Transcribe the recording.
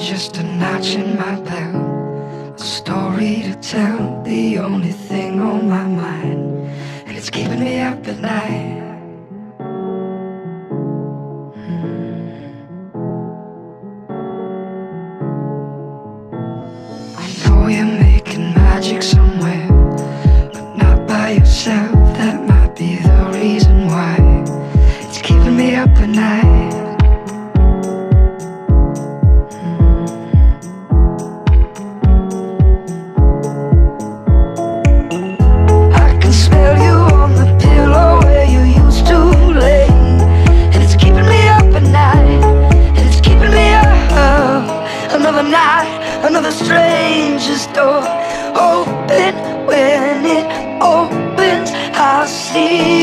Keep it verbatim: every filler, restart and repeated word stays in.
just a notch in my belt, a story to tell, the only thing on my mind, and it's keeping me up at night. I know you're making magic somewhere, but not by yourself. That might be the reason why it's keeping me up at night. I can smell you on the pillow where you used to lay, and it's keeping me up at night, and it's keeping me up. Another night, another stranger's door open. When it opens, I'll see